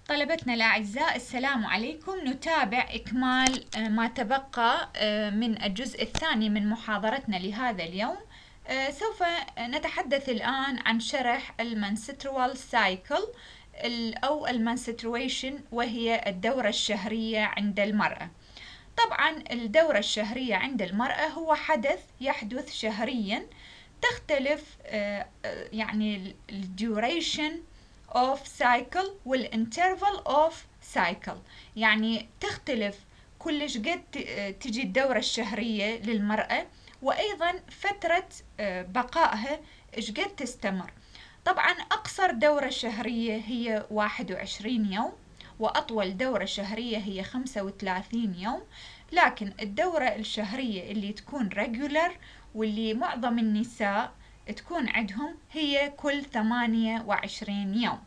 طلبتنا الأعزاء، السلام عليكم. نتابع إكمال ما تبقى من الجزء الثاني من محاضرتنا لهذا اليوم. سوف نتحدث الآن عن شرح المنستروال سايكل أو المنسترويشن، وهي الدورة الشهرية عند المرأة. طبعا الدورة الشهرية عند المرأة هو حدث يحدث شهريا، تختلف يعني الديوريشن of cycle والinterval of cycle، يعني تختلف كلش قد تجي الدورة الشهرية للمرأة، وأيضا فترة بقائها إيش قد تستمر. طبعا أقصر دورة شهرية هي 21 يوم، وأطول دورة شهرية هي 35 يوم. لكن الدورة الشهرية اللي تكون regular واللي معظم النساء تكون عندهم هي كل 28 يوم.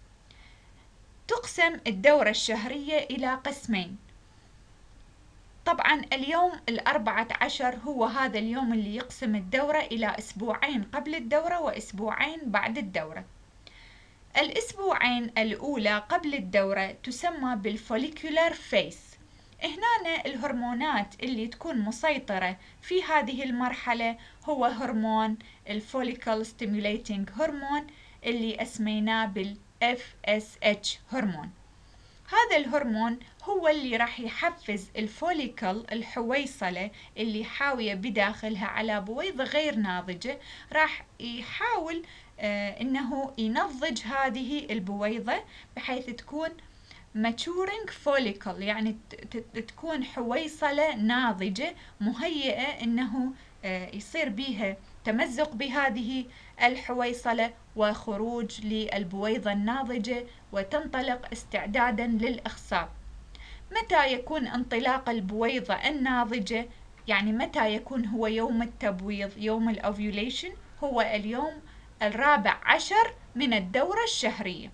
تقسم الدورة الشهرية إلى قسمين. طبعا اليوم 14 هو هذا اليوم اللي يقسم الدورة إلى أسبوعين قبل الدورة وأسبوعين بعد الدورة. الأسبوعين الأولى قبل الدورة تسمى بالفوليكولار فيس. هنا الهرمونات اللي تكون مسيطرة في هذه المرحلة هو هرمون الفوليكل ستيموليتنج هرمون اللي أسميناه بال FSH هرمون. هذا الهرمون هو اللي راح يحفز الفوليكل الحويصلة اللي حاوية بداخلها على بويضة غير ناضجة، راح يحاول إنه ينضج هذه البويضة بحيث تكون maturing follicle، يعني تكون حويصلة ناضجة مهيئة إنه يصير بيها تمزق بهذه الحويصلة وخروج للبويضة الناضجة وتنطلق استعدادا للإخصاب. متى يكون انطلاق البويضة الناضجة؟ يعني متى يكون هو يوم التبويض، يوم الأوفيوليشن، هو اليوم 14 من الدورة الشهرية.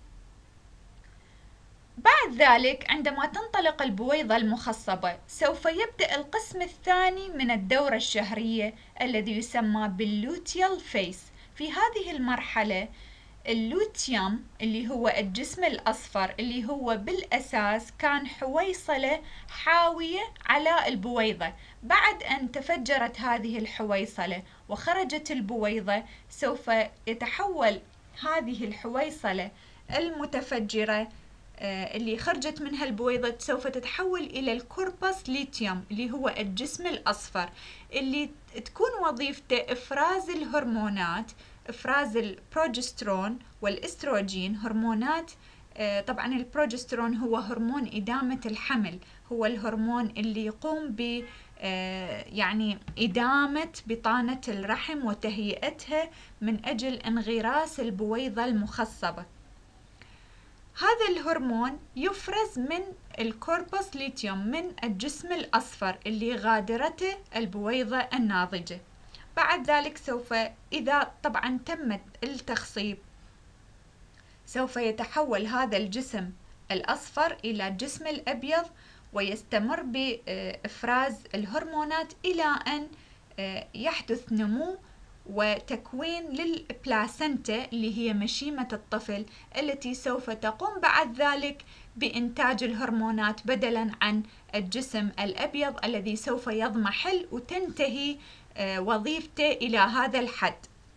بعد ذلك عندما تنطلق البويضة المخصبة سوف يبدأ القسم الثاني من الدورة الشهرية الذي يسمى باللوتيال فيس. في هذه المرحلة اللوتيوم اللي هو الجسم الأصفر اللي هو بالأساس كان حويصلة حاوية على البويضة، بعد أن تفجرت هذه الحويصلة وخرجت البويضة سوف يتحول هذه الحويصلة المتفجرة اللي خرجت منها البويضة سوف تتحول إلى الكوربس ليتيوم اللي هو الجسم الأصفر اللي تكون وظيفته إفراز الهرمونات، إفراز البروجسترون والإستروجين، هرمونات. طبعا البروجسترون هو هرمون إدامة الحمل، هو الهرمون اللي يقوم ب يعني إدامة بطانة الرحم وتهيئتها من أجل انغراس البويضة المخصبة. هذا الهرمون يفرز من الكوربس ليتيوم من الجسم الأصفر اللي غادرته البويضة الناضجة. بعد ذلك سوف إذا طبعا تمت التخصيب سوف يتحول هذا الجسم الأصفر إلى الجسم الأبيض ويستمر بإفراز الهرمونات إلى أن يحدث نمو وتكوين للبلاسنتا اللي هي مشيمة الطفل التي سوف تقوم بعد ذلك بإنتاج الهرمونات بدلا عن الجسم الأبيض الذي سوف يضمحل وتنتهي وظيفته إلى هذا الحد.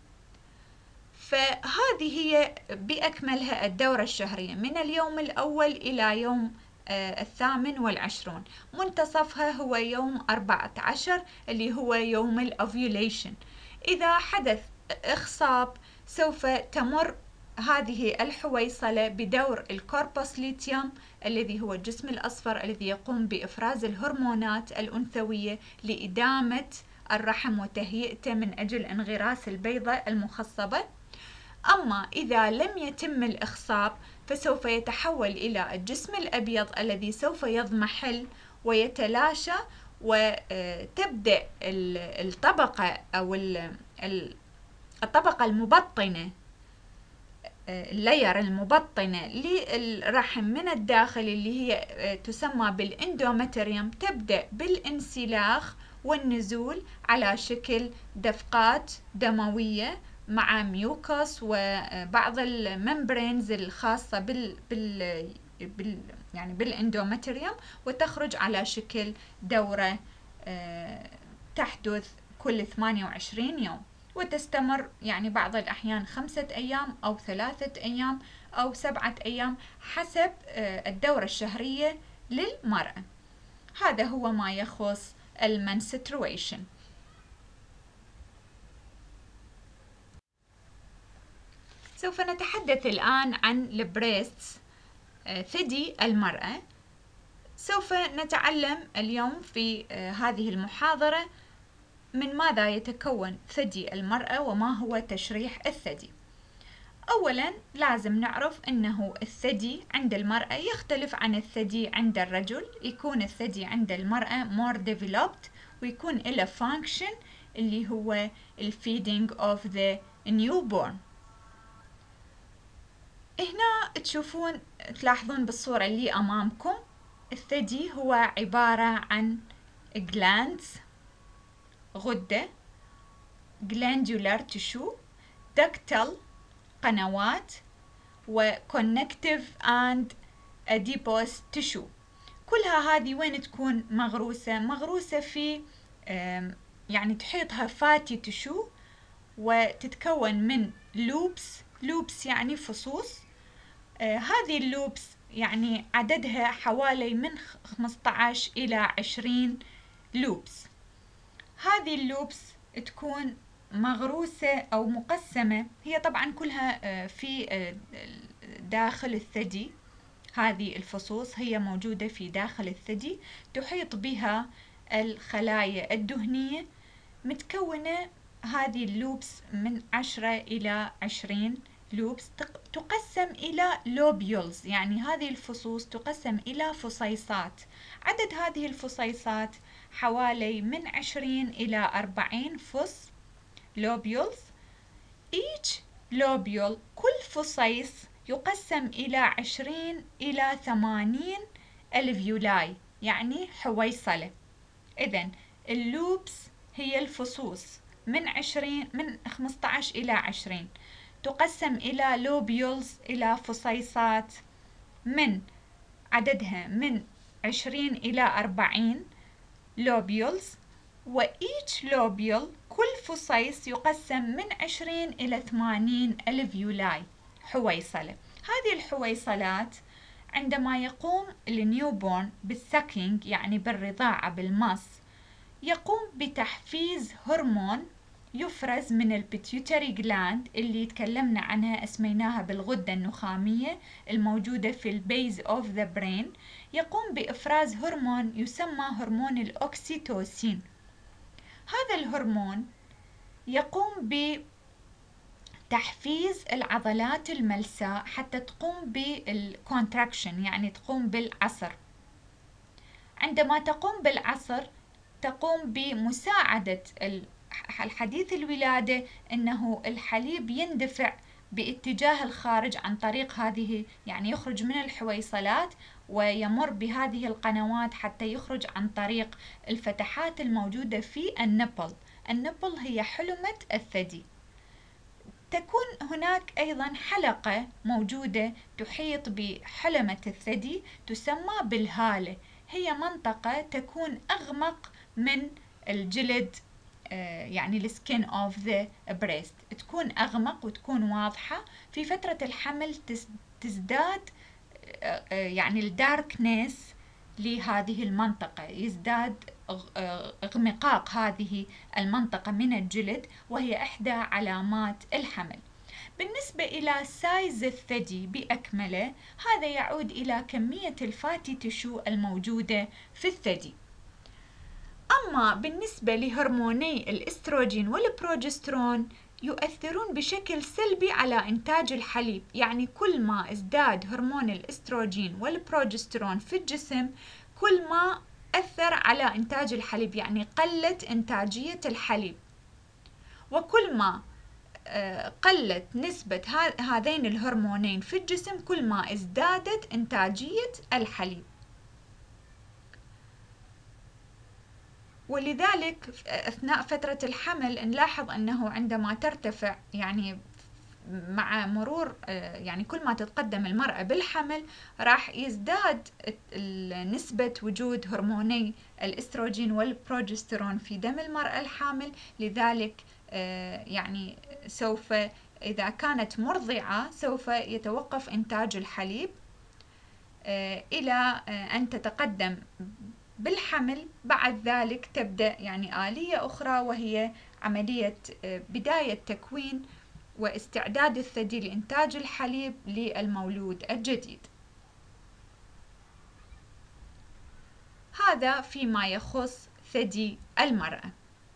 فهذه هي بأكملها الدورة الشهرية من اليوم الأول إلى يوم 28. منتصفها هو يوم 14 اللي هو يوم الأوفيوليشن. إذا حدث إخصاب سوف تمر هذه الحويصلة بدور الكوربس ليتيوم الذي هو الجسم الأصفر الذي يقوم بإفراز الهرمونات الأنثوية لإدامة الرحم وتهيئته من أجل انغراس البيضة المخصبة. أما إذا لم يتم الإخصاب فسوف يتحول إلى الجسم الأبيض الذي سوف يضمحل ويتلاشى، وتبدأ الطبقة أو الطبقة المبطنة، اللاير المبطنة للرحم من الداخل اللي هي تسمى بالإندومتريوم تبدأ بالانسلاخ والنزول على شكل دفقات دموية مع ميوكس وبعض الممبرينز الخاصة يعني بالاندومتريوم، وتخرج على شكل دورة تحدث كل 28 يوم، وتستمر يعني بعض الأحيان 5 أيام أو 3 أيام أو 7 أيام حسب الدورة الشهرية للمرأة. هذا هو ما يخص المنسترويشن. سوف نتحدث الآن عن البريستس، ثدي المرأة. سوف نتعلم اليوم في هذه المحاضرة من ماذا يتكون ثدي المرأة وما هو تشريح الثدي. أولا لازم نعرف أنه الثدي عند المرأة يختلف عن الثدي عند الرجل. يكون الثدي عند المرأة more developed، ويكون له function اللي هو feeding of the newborn. هنا تلاحظون بالصورة اللي أمامكم الثدي هو عبارة عن glands، غدة، glandular tissue، ductal، قنوات، و connective and adipose tissue. كلها هذه وين تكون مغروسة؟ مغروسة في يعني تحيطها fatty tissue، وتتكون من loops يعني فصوص. هذه اللوبس يعني عددها حوالي من 15 إلى 20 لوبس. هذه اللوبس تكون مغروسة أو مقسمة، هي طبعا كلها في داخل الثدي. هذه الفصوص هي موجودة في داخل الثدي، تحيط بها الخلايا الدهنية، متكونة هذه اللوبس من 10 إلى 20 لوبس. تقسم إلى لوبيولز، يعني هذه الفصوص تقسم إلى فصيصات. عدد هذه الفصيصات حوالي من 20 إلى 40 فص لوبيولز. each lobule كل فصيص يقسم إلى 20 إلى 80 الفيولاي، يعني حويصلة. إذن اللوبس هي الفصوص من 15 إلى 20، تقسم إلى لوبيولز، إلى فصيصات من عددها من 20 إلى 40 لوبيولز. وإيتش لوبيول كل فصيص يقسم من 20 إلى 80 الفيولاي، حويصلة. هذه الحويصلات عندما يقوم النيوبورن بالسكينج، يعني بالرضاعة بالمص، يقوم بتحفيز هرمون يفرز من البيتيوتري جلاند اللي تكلمنا عنها، اسميناها بالغدة النخامية الموجودة في البيز اوف ذا برين. يقوم بإفراز هرمون يسمى هرمون الأوكسيتوسين. هذا الهرمون يقوم بتحفيز العضلات الملساء حتى تقوم بالكونتراكشن، يعني تقوم بالعصر. عندما تقوم بالعصر تقوم بمساعدة الحديث الولادة أنه الحليب يندفع باتجاه الخارج عن طريق هذه، يعني يخرج من الحويصلات ويمر بهذه القنوات حتى يخرج عن طريق الفتحات الموجودة في النبل. النبل هي حلمة الثدي. تكون هناك أيضا حلقة موجودة تحيط بحلمة الثدي تسمى بالهالة. هي منطقة تكون أغمق من الجلد، يعني السكين اوف ذا بريست، تكون أغمق وتكون واضحة. في فترة الحمل تزداد يعني الداركنس لهذه المنطقة، يزداد اغمقاق هذه المنطقة من الجلد، وهي إحدى علامات الحمل. بالنسبة إلى سايز الثدي بأكمله، هذا يعود إلى كمية الفاتي تشو الموجودة في الثدي. أما بالنسبة لهرموني الإستروجين والبروجسترون، يؤثرون بشكل سلبي على إنتاج الحليب. يعني كل ما ازداد هرمون الإستروجين والبروجسترون في الجسم، كل ما أثر على إنتاج الحليب، يعني قلت إنتاجية الحليب. وكل ما قلت نسبة هذين الهرمونين في الجسم، كل ما ازدادت إنتاجية الحليب. ولذلك أثناء فترة الحمل نلاحظ أنه عندما ترتفع يعني مع مرور يعني كل ما تتقدم المرأة بالحمل راح يزداد نسبة وجود هرموني الاستروجين والبروجسترون في دم المرأة الحامل. لذلك يعني سوف إذا كانت مرضعة سوف يتوقف إنتاج الحليب إلى أن تتقدم بالحمل. بعد ذلك تبدأ يعني آلية أخرى، وهي عملية بداية تكوين واستعداد الثدي لإنتاج الحليب للمولود الجديد. هذا فيما يخص ثدي المرأة.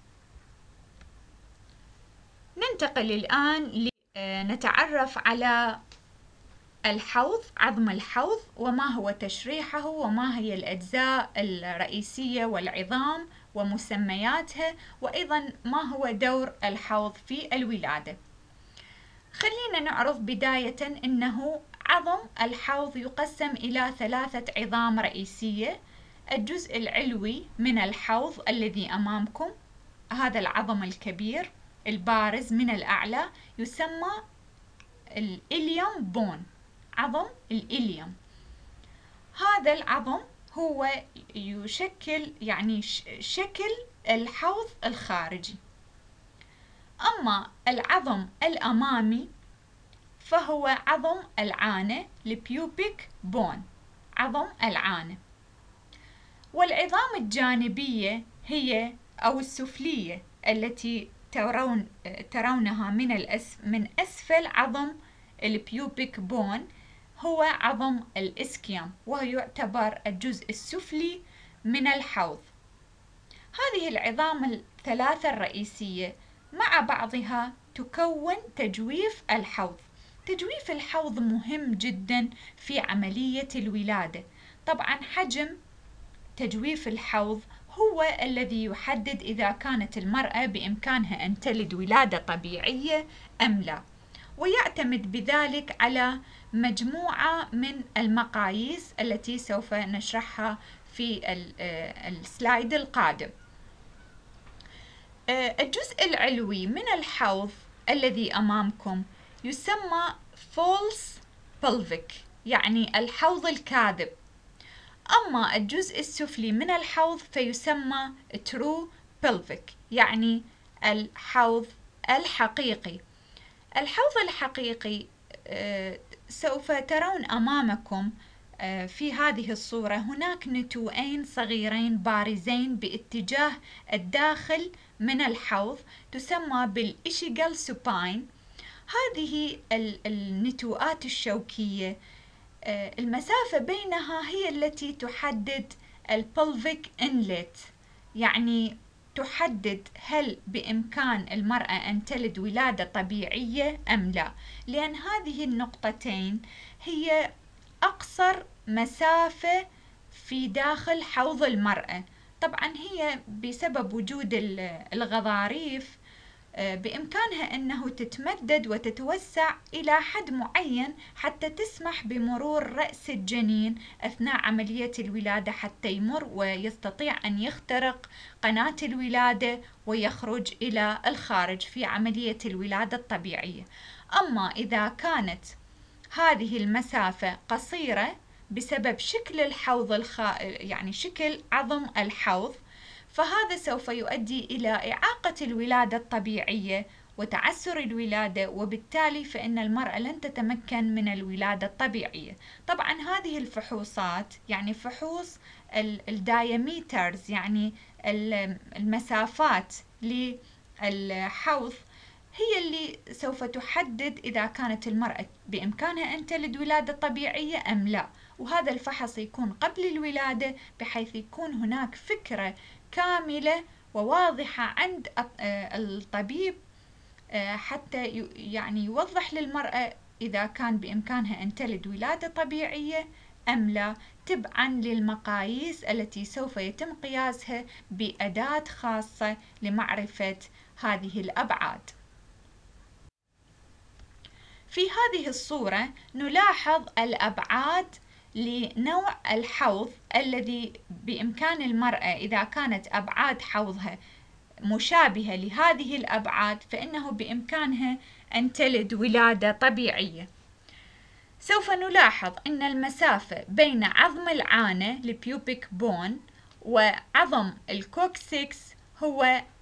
ننتقل الآن لنتعرف على الحوض، عظم الحوض، وما هو تشريحه، وما هي الأجزاء الرئيسية والعظام ومسمياتها، وأيضا ما هو دور الحوض في الولادة. خلينا نعرف بداية أنه عظم الحوض يقسم إلى 3 عظام رئيسية. الجزء العلوي من الحوض الذي أمامكم، هذا العظم الكبير البارز من الأعلى يسمى الإليوم بون، عظم الإليوم. هذا العظم هو يشكل يعني شكل الحوض الخارجي. أما العظم الأمامي فهو عظم العانة، البيوبيك بون، عظم العانة. والعظام الجانبية هي أو السفلية التي ترونها من أسفل عظم البيوبيك بون هو عظم الإسكيوم، وهو يعتبر الجزء السفلي من الحوض. هذه العظام ال3 الرئيسية مع بعضها تكون تجويف الحوض. تجويف الحوض مهم جدا في عملية الولادة. طبعا حجم تجويف الحوض هو الذي يحدد إذا كانت المرأة بإمكانها أن تلد ولادة طبيعية أم لا، ويعتمد بذلك على مجموعة من المقاييس التي سوف نشرحها في السلايد القادم. الجزء العلوي من الحوض الذي أمامكم يسمى false pelvic، يعني الحوض الكاذب. أما الجزء السفلي من الحوض فيسمى true pelvic، يعني الحوض الحقيقي. الحوض الحقيقي سوف ترون أمامكم في هذه الصورة هناك نتوءين صغيرين بارزين باتجاه الداخل من الحوض، تسمى بالإشيغال سوباين. هذه النتوءات الشوكية المسافة بينها هي التي تحدد البلفيك إنلت، يعني تحدد هل بإمكان المرأة أن تلد ولادة طبيعية أم لا، لأن هذه النقطتين هي أقصر مسافة في داخل حوض المرأة. طبعا هي بسبب وجود الغضاريف بإمكانها أنه تتمدد وتتوسع إلى حد معين حتى تسمح بمرور رأس الجنين أثناء عملية الولادة حتى يمر ويستطيع أن يخترق قناة الولادة ويخرج إلى الخارج في عملية الولادة الطبيعية. أما إذا كانت هذه المسافة قصيرة بسبب شكل الحوض يعني شكل عظم الحوض، فهذا سوف يؤدي إلى إعاقة الولادة الطبيعية وتعسر الولادة، وبالتالي فإن المرأة لن تتمكن من الولادة الطبيعية. طبعا هذه الفحوصات يعني فحوص الدايمترز، يعني المسافات للحوض، هي اللي سوف تحدد إذا كانت المرأة بإمكانها أن تلد ولادة طبيعية أم لا. وهذا الفحص يكون قبل الولادة بحيث يكون هناك فكرة كاملة وواضحة عند الطبيب حتى يعني يوضح للمرأة إذا كان بإمكانها أن تلد ولادة طبيعية أم لا، تبعا للمقاييس التي سوف يتم قياسها بأداة خاصة لمعرفة هذه الأبعاد. في هذه الصورة نلاحظ الأبعاد لنوع الحوض الذي بإمكان المرأة إذا كانت أبعاد حوضها مشابهة لهذه الأبعاد فإنه بإمكانها أن تلد ولادة طبيعية. سوف نلاحظ أن المسافة بين عظم العانة البيوبيك بون وعظم الكوكسيكس هو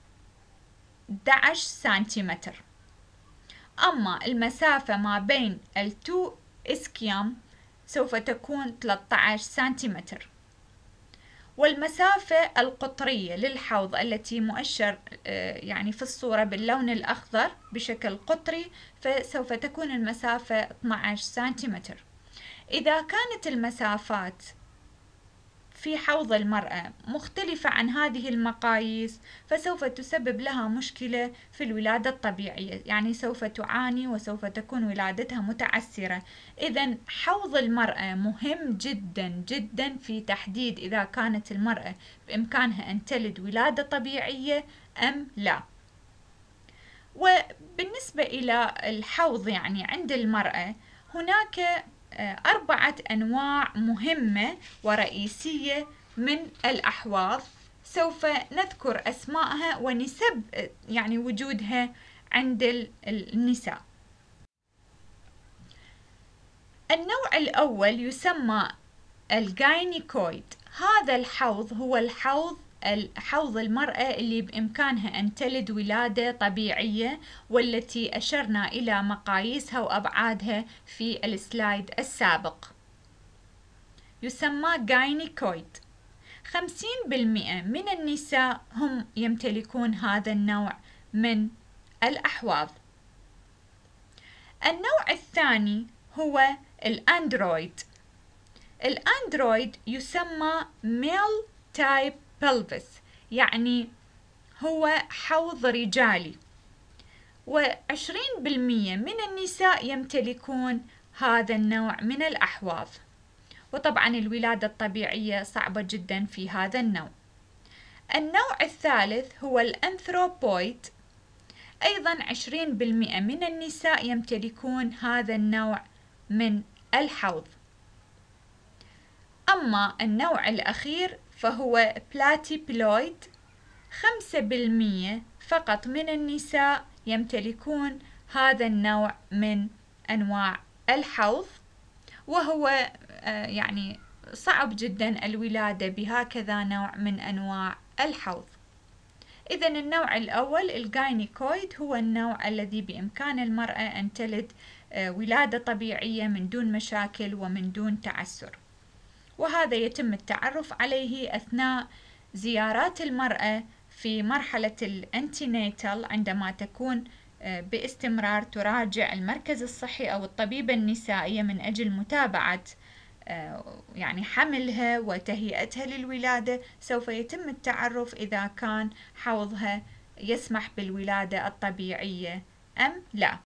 11 سنتيمتر، أما المسافة ما بين التو إسكيام سوف تكون 13 سنتيمتر. والمسافة القطرية للحوض التي مؤشر يعني في الصورة باللون الأخضر بشكل قطري، فسوف تكون المسافة 12 سنتيمتر. إذا كانت المسافات في حوض المرأة مختلفة عن هذه المقاييس فسوف تسبب لها مشكلة في الولادة الطبيعية، يعني سوف تعاني وسوف تكون ولادتها متعسرة. إذن حوض المرأة مهم جدا جدا في تحديد إذا كانت المرأة بإمكانها أن تلد ولادة طبيعية أم لا. وبالنسبة إلى الحوض يعني عند المرأة هناك 4 أنواع مهمة ورئيسية من الأحواض، سوف نذكر أسماءها ونسب يعني وجودها عند النساء. النوع الأول يسمى الجاينيكويد. هذا الحوض هو حوض المرأة اللي بإمكانها أن تلد ولادة طبيعية، والتي أشرنا إلى مقاييسها وأبعادها في السلايد السابق. يسمى جاينيكويد. 50% من النساء هم يمتلكون هذا النوع من الأحواض. النوع الثاني هو الأندرويد. الأندرويد يسمى ميل تايب بلفس، يعني هو حوض رجالي، و20% من النساء يمتلكون هذا النوع من الأحواض، وطبعا الولادة الطبيعية صعبة جدا في هذا النوع. النوع الثالث هو الأنثروبويد، أيضا 20% من النساء يمتلكون هذا النوع من الحوض. أما النوع الأخير فهو بلاتيبلويد، 5% فقط من النساء يمتلكون هذا النوع من أنواع الحوض، وهو يعني صعب جدا الولادة بهكذا نوع من أنواع الحوض. إذن النوع الأول الجاينيكويد هو النوع الذي بإمكان المرأة أن تلد ولادة طبيعية من دون مشاكل ومن دون تعسر، وهذا يتم التعرف عليه أثناء زيارات المرأة في مرحلة الأنتيناتال، عندما تكون باستمرار تراجع المركز الصحي أو الطبيبة النسائية من أجل متابعة يعني حملها وتهيئتها للولادة. سوف يتم التعرف إذا كان حوضها يسمح بالولادة الطبيعية أم لا.